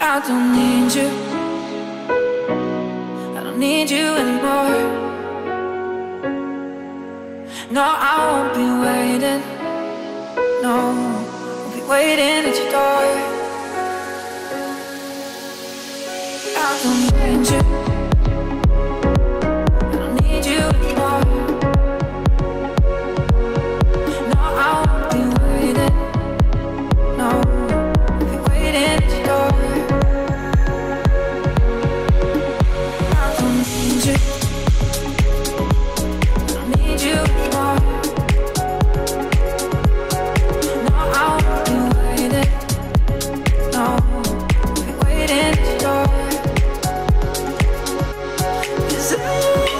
I don't need you. I don't need you anymore. No, I won't be waiting. No, I'll be waiting at your door. I don't need you. I don't need you anymore. No, I won't be waiting. No, I'll be waiting at your door. I don't need you. I don't need you anymore. No, I won't be waiting. No, I'll be waiting at your door. 'Cause I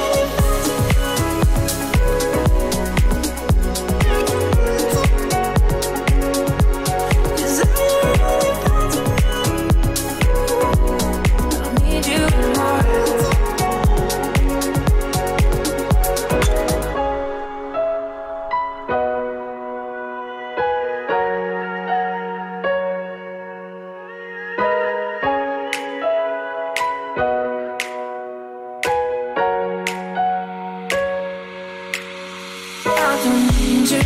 don't need you.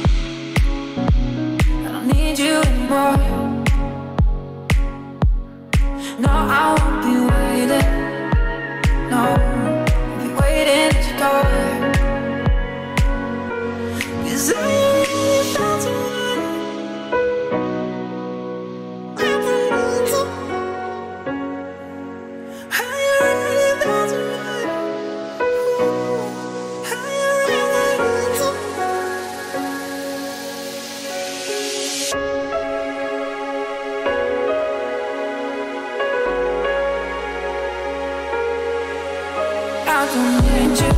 I don't need you anymore. No, I won't be waiting. No, I'll be waiting at your door. 'Cause I only found someone. I don't need you. I only found someone. I only found someone. I don't need you.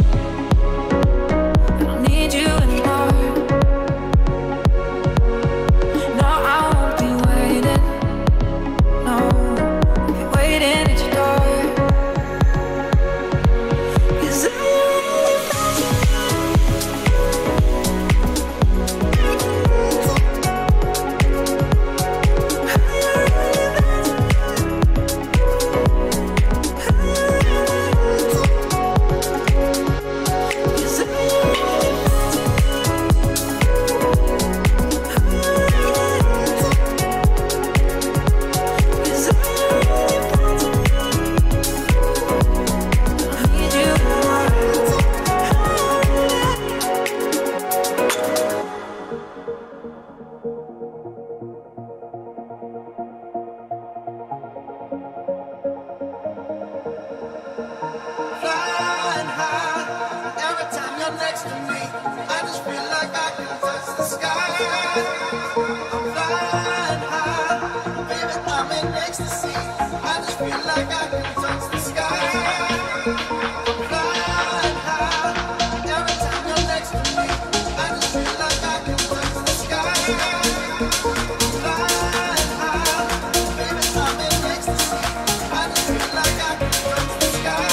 I don't need you anymore. No, I won't be waiting. No, I'll be waiting at your door. 'Cause I only found someone. I only found Flying high, every time you're next to me, I just feel like I can touch the sky. I'm flying high, baby, I'm in ecstasy. I just feel like I can touch the sky. I'm flying high, every time you're next to me, I just feel like I can touch the sky. I'm flying high, baby, I'm in ecstasy. I just feel like I can touch the sky.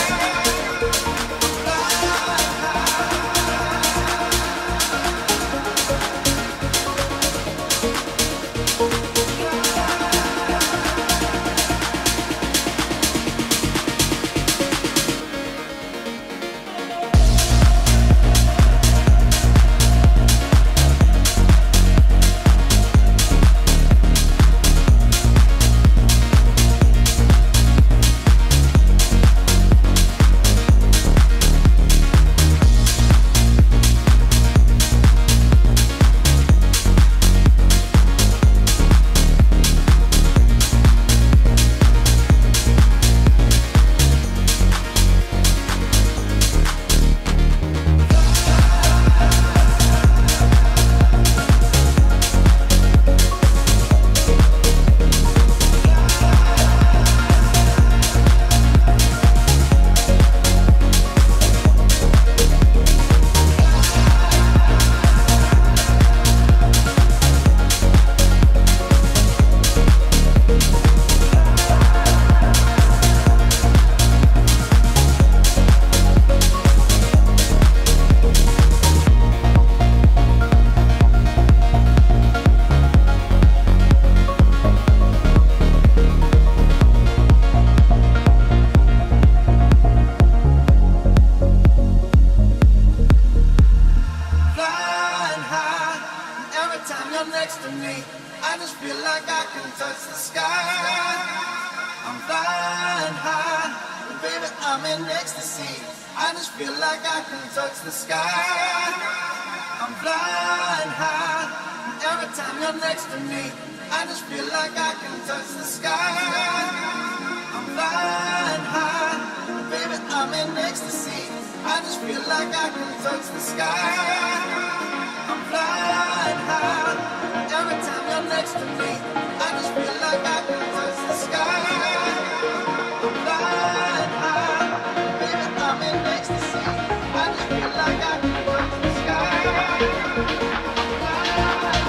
feel like I can touch the sky. I'm flying high, and baby, I'm in ecstasy. I just feel like I can touch the sky. I'm flying high, and every time you're next to me, I just feel like I can touch the sky. I'm flying high, and baby, I'm in ecstasy. I just feel like I can touch the sky. I'm flying high, every time you're next to me, I just feel like I can touch the sky. I'm flying high, baby, I'm in ecstasy. I just feel like I can touch the sky. I'm flying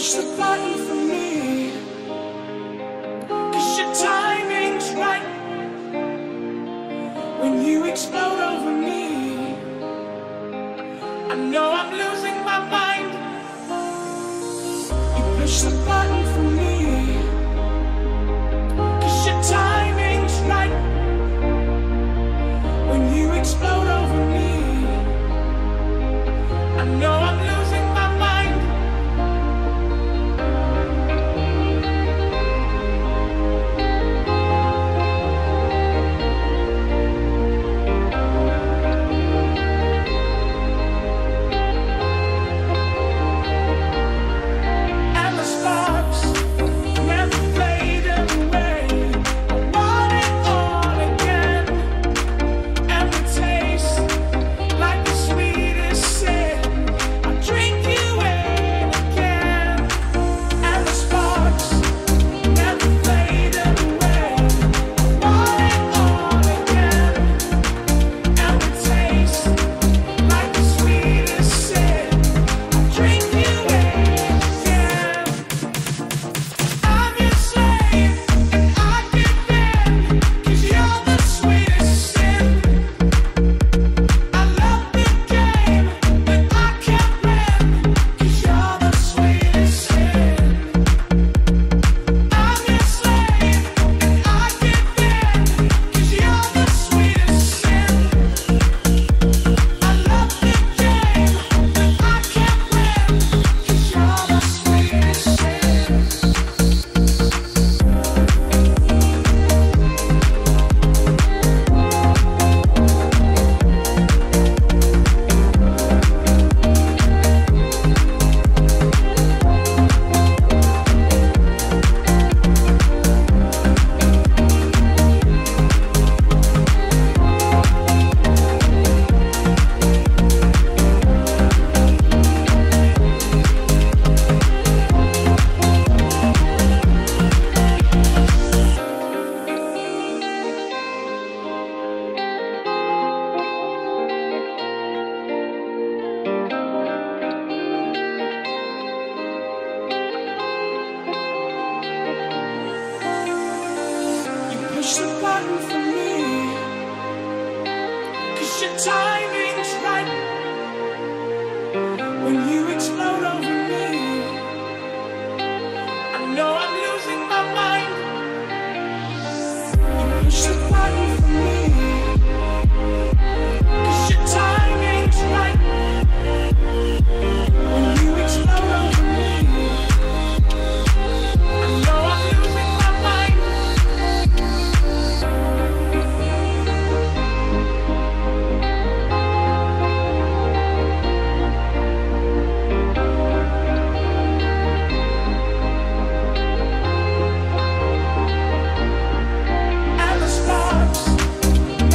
push the button for me, 'cause your timing's right. When you explode over me, I know I'm losing my mind. You push the button for me, 'cause your timing's right. When you explode over me, I know I'm losing my mind. And the sparks never faded away. I want it all again. And the taste like the sweetest sin. I drink you in again. And the sparks never faded away. I want it all again. And the taste like the sweetest sin. I drink you in again. I'm your slave and I give in, 'cause you're the sweetest sin. I love the game, but I can't win, 'cause you're the sweetest sin. I'm your slave and I give in, 'cause you're the sweetest sin. I love the game, but I can't win, 'cause you're the sweetest sin. You push the button for me, 'cause your timing's right. When you explode over me, I know I'm losing my mind. You push the button for me, 'cause your timing's right. When you explode over me, I know I'm losing my mind. And the sparks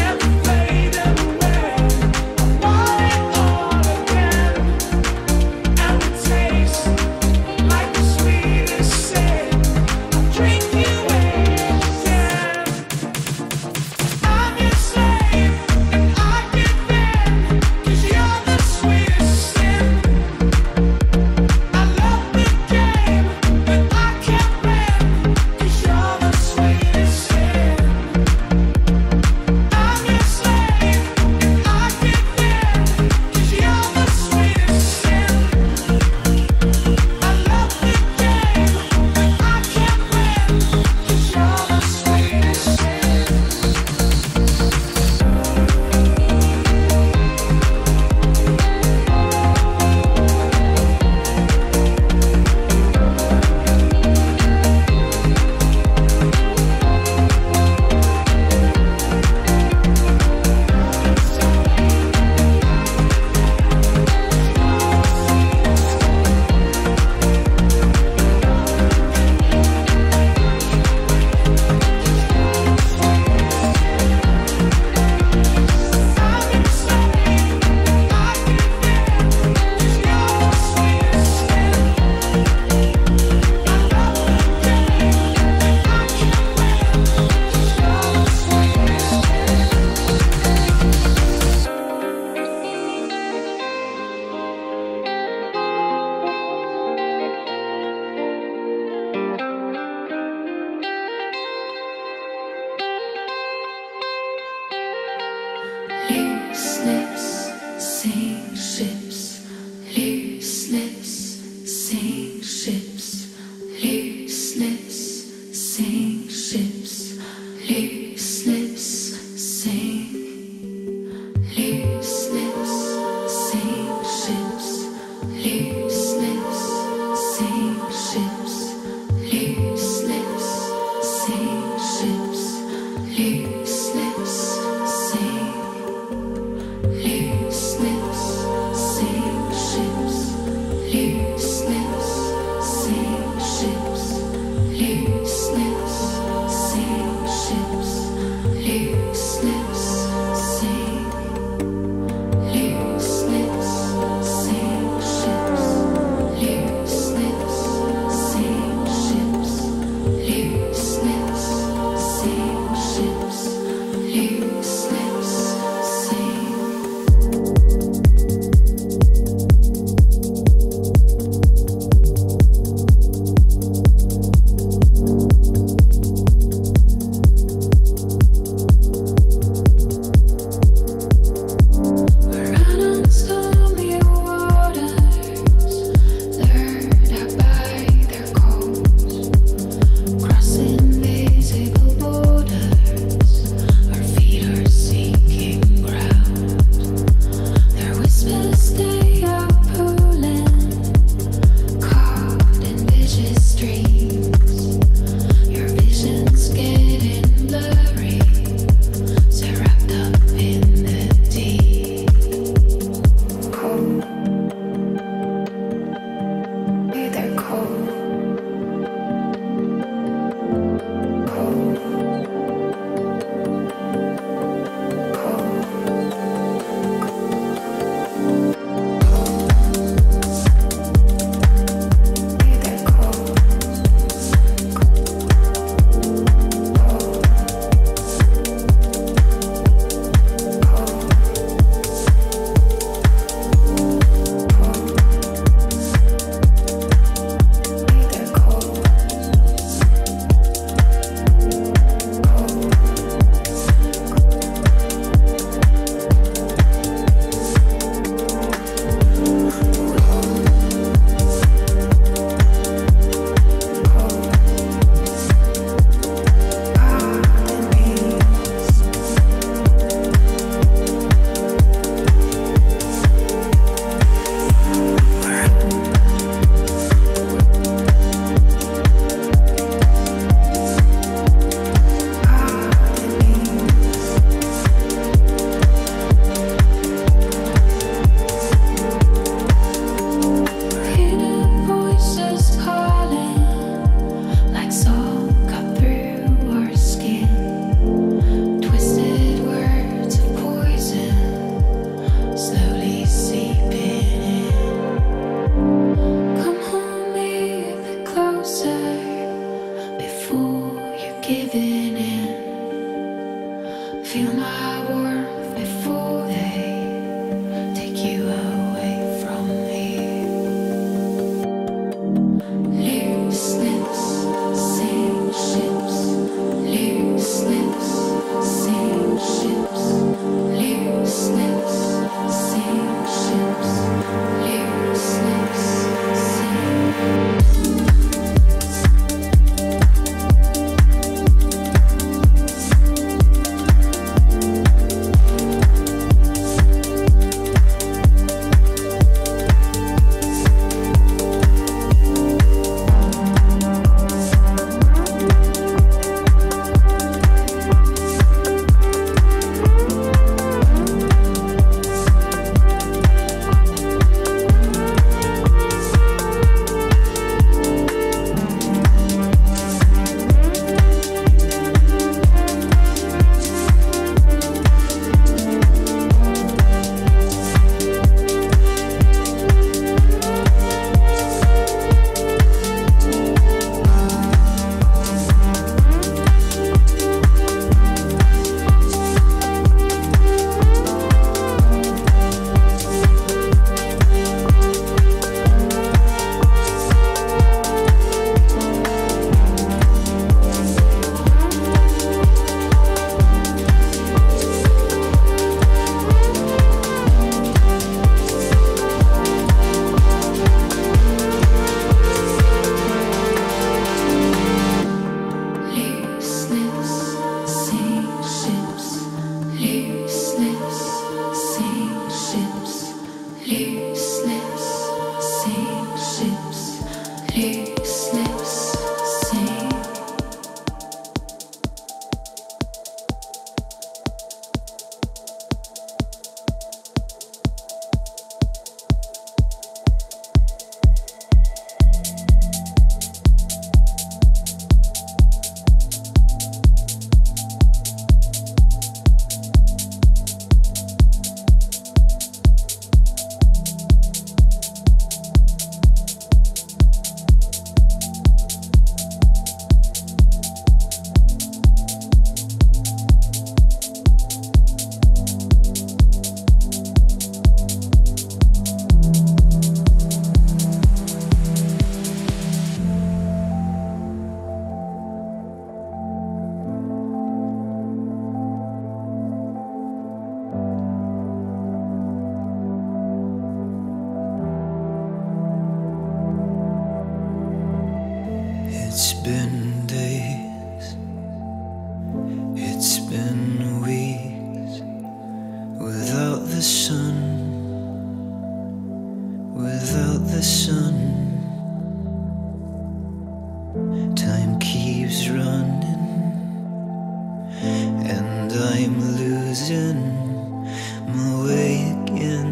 losing my way again,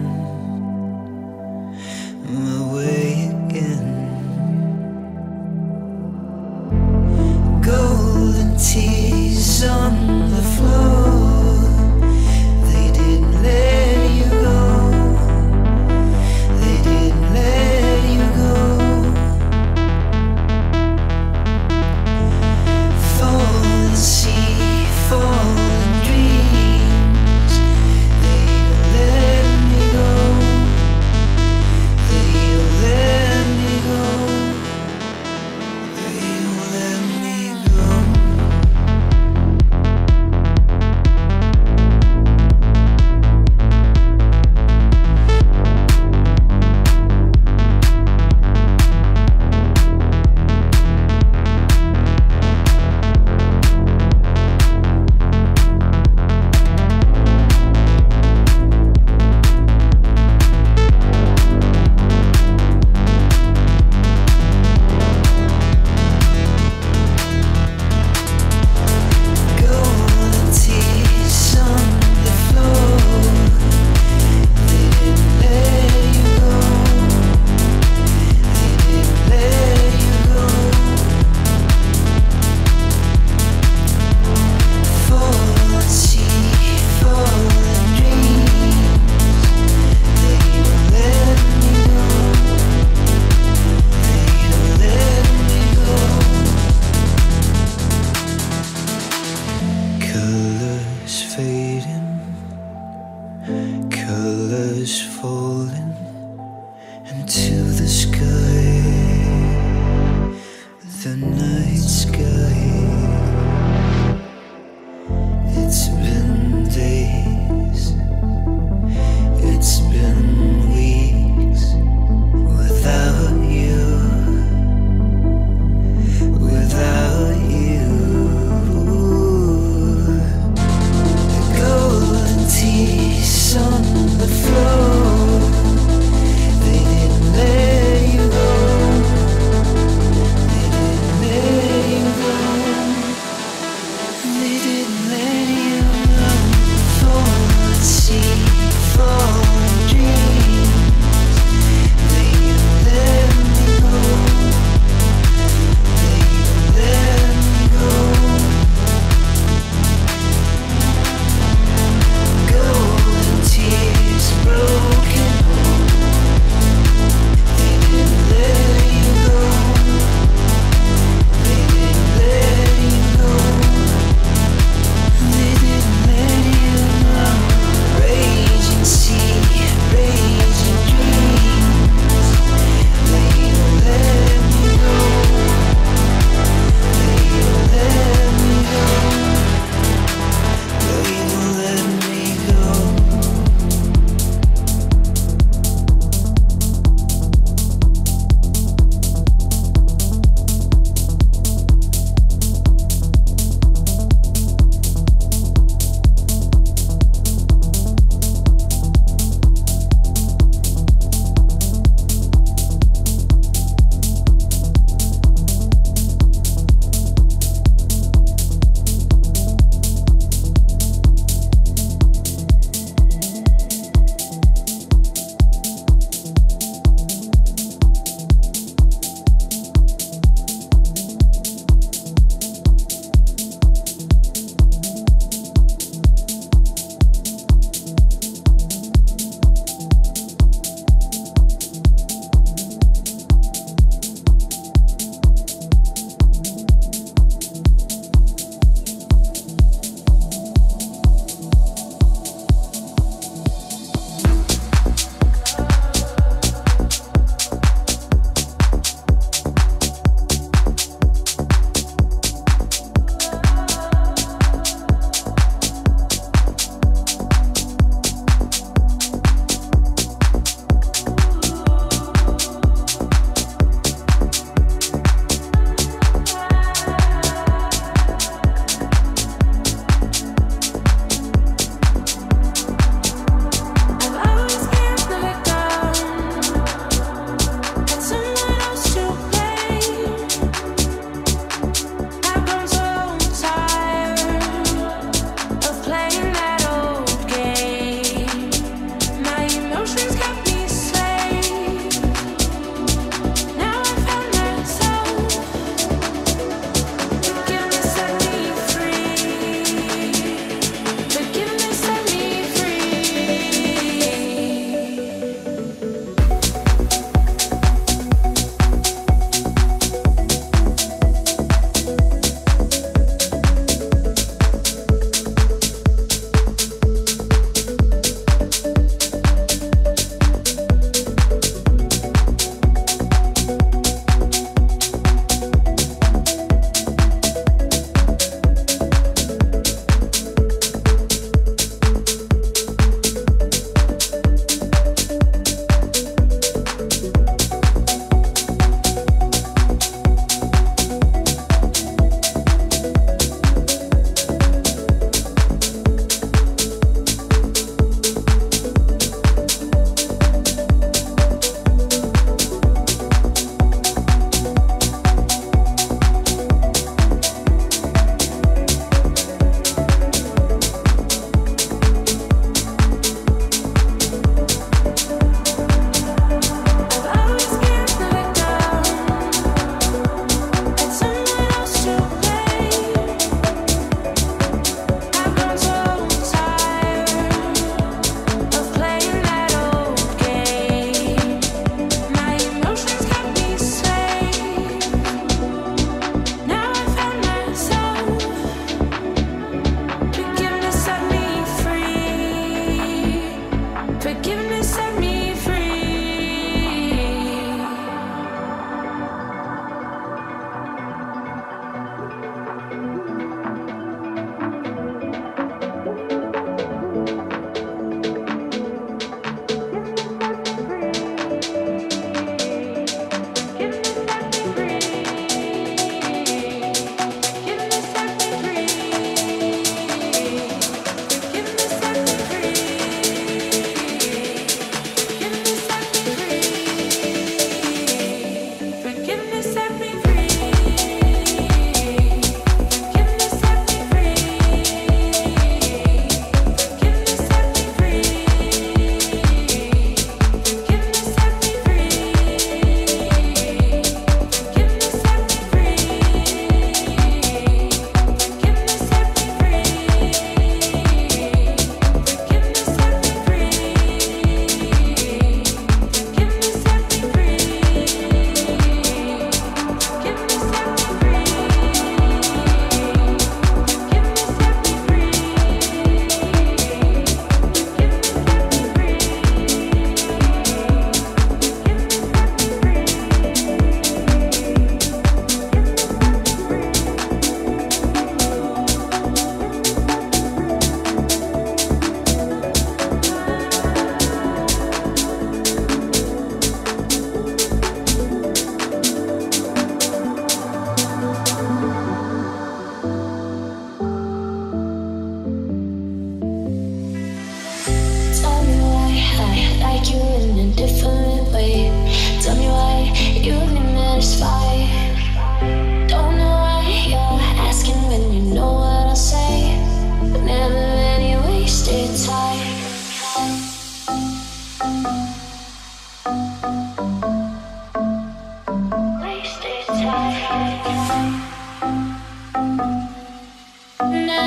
my way again. Golden tears on the floor, they didn't let you go, they didn't let you go. Falling sea, falling dreams,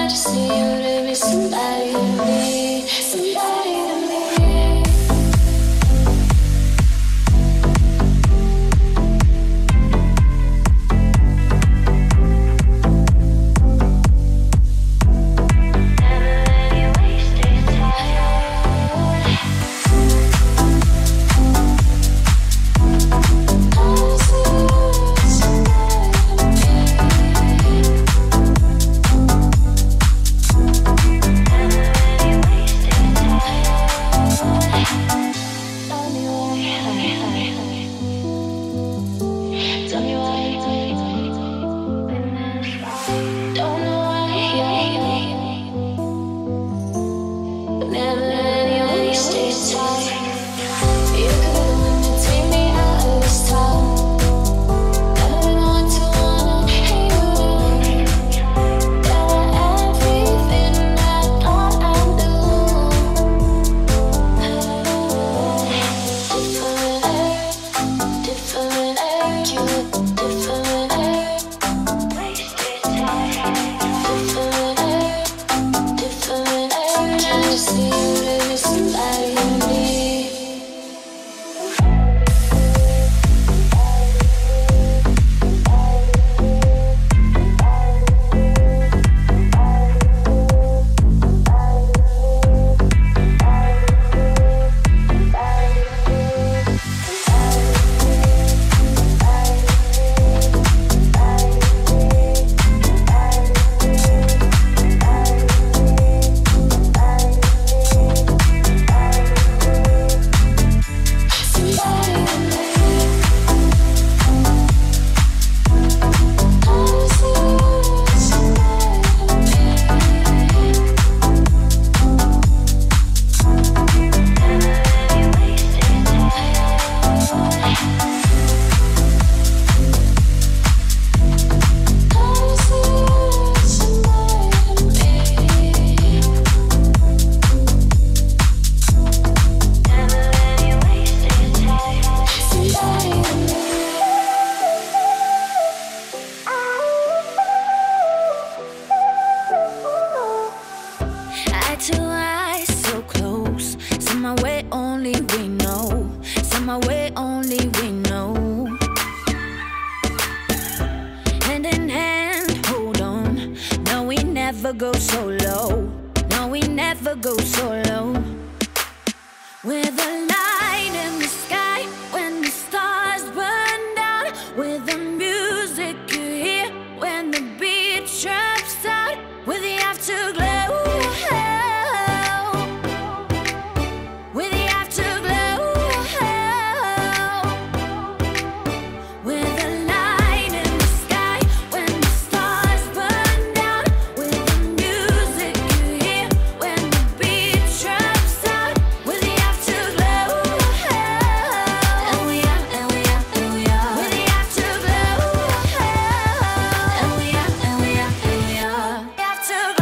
just need you to be somebody to me, somebody to me. Go so low, no, we never go so low. With a light in the sky when the stars burn down, with the music you hear when the beat drops out, with the afterglow, with the afterglow, with a light in the sky when the stars burn down, with the music you hear when the beat drops out, with the afterglow, and we are, and we are, and we are, with the afterglow, and we are, and we are, and we are, afterglow.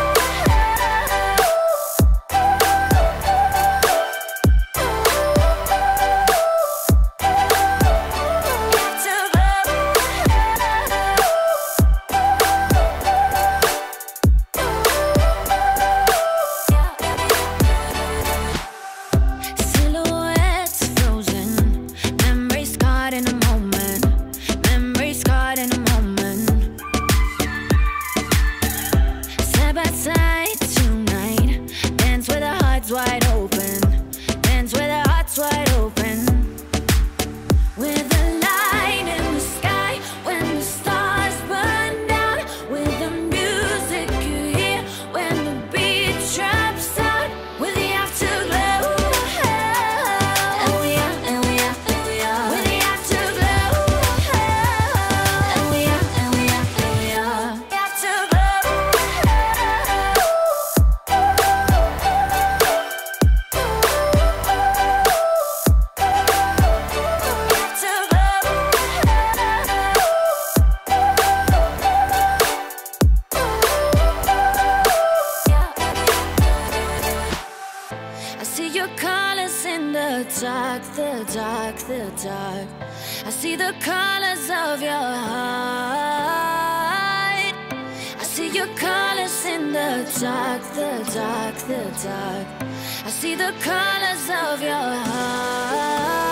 Silhouettes frozen, memories scarred in a moment, memories scarred in a moment. Side by side tonight, dance with our hearts wide open, dance with our hearts wide open. With a light in the sky when the stars burn down, with the music you hear when the beat drops out, with the afterglow, and we are, and we are, and we are, with the afterglow, and we are, and we are, and we are, afterglow. I see your colors in the dark, the dark, the dark. I see the colors of your heart. I see your colors in the dark, the dark, the dark. I see the colors of your heart.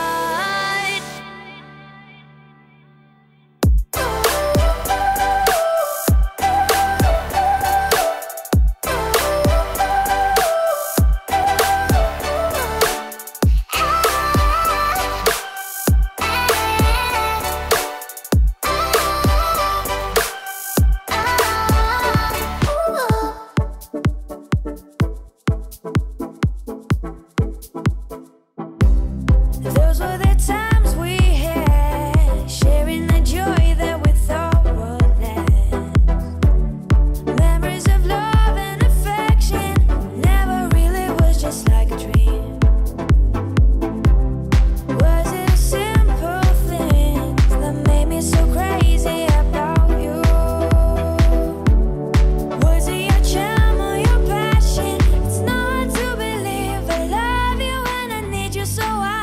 Those were the times we had, sharing the joy that we thought would last. Memories of love and affection never really was just like a dream. Was it a simple things that made me so crazy about you? Was it your charm or your passion? It's not hard to believe I love you and I need you so hard.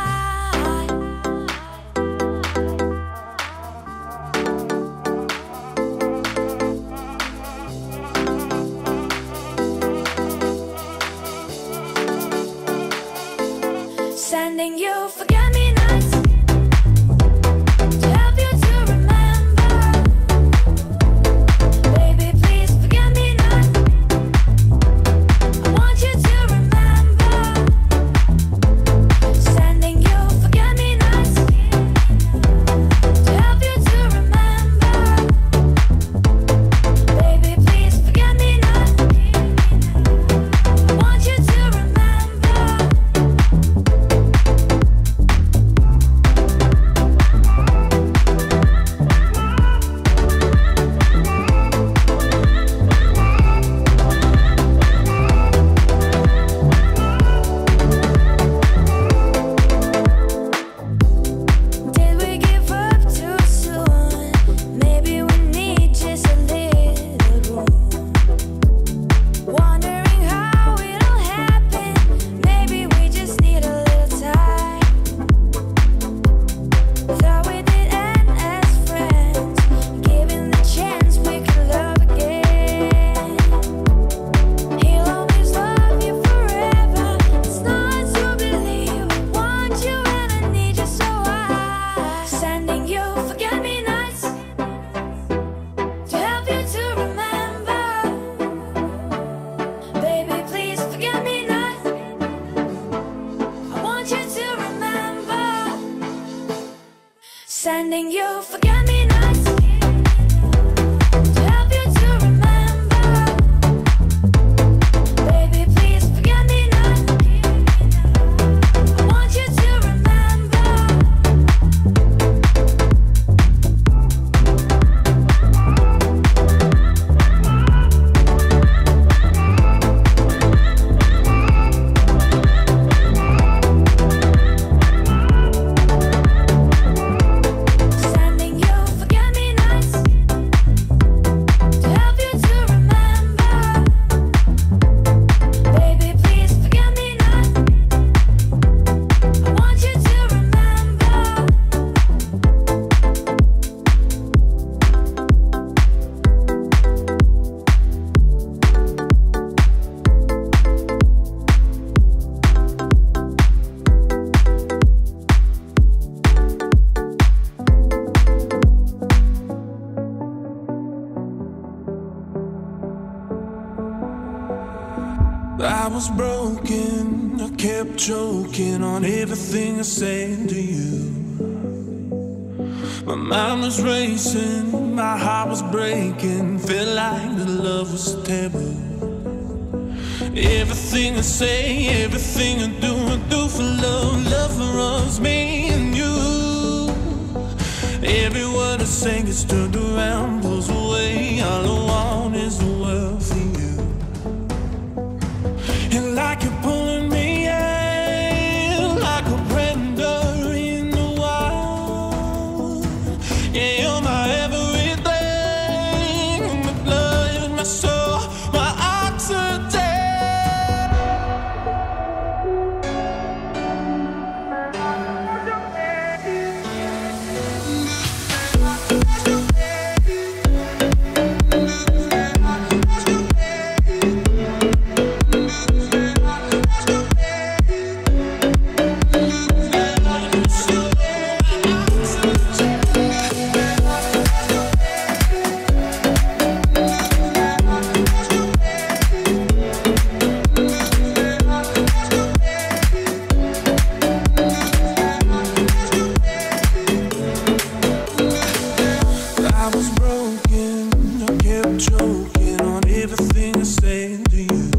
Sending you forget-me-nots to help you to remember. Baby, please forget me not. I want you to remember. Sending you forget-me-nots to help you to remember. Baby, please forget me not. I want you to remember. Did we give up too soon? Maybe we need just a little room. Wondering how it all happened. Maybe we just need a little time. Thought we did end as friends. Given the chance, we could love again. He'll always love you forever. It's not to believe. I want you and I need you so hard. Sending you forget-me-nots to help you to remember. Baby, please forget me not. I want you to remember. Sending you forget-me-nots to help you to remember. Baby, please forget me not. I want you to remember. Sending you forget-me-nots to help you to remember. Baby, please forget me not. I want you to remember. I was broken, I kept choking on everything I said to you. My mind was racing, my heart was breaking, felt like the love was taboo. Everything I say, everything I do for love, love for us, me and you. Every word I say gets turned around, pulls away, all I want is the world for you. And like you're pulling me in, like a predator in the wild. Yeah, you're my everything, my blood, my soul, my oxygen. everything I say to you.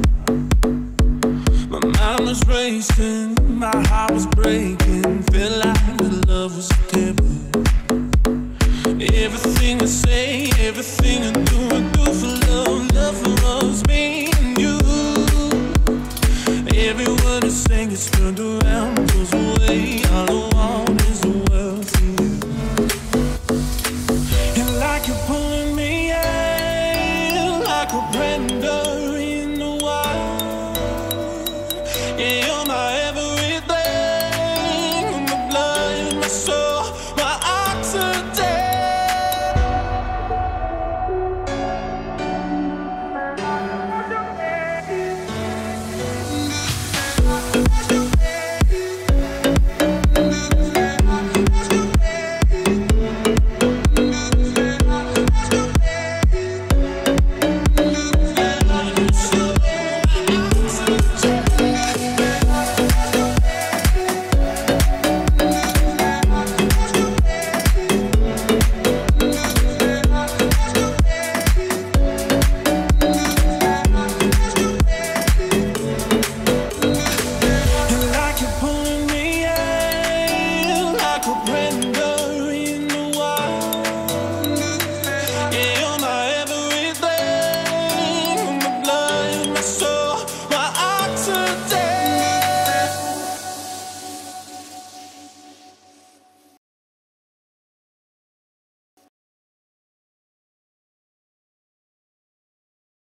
My mind was racing, my heart was breaking. Felt like the love was taboo. Everything I say, everything I do for love. Love for us, me and you. Every word I sing gets turned around, goes away. All I want is the world for you. And like you're pulling me in, like a brand new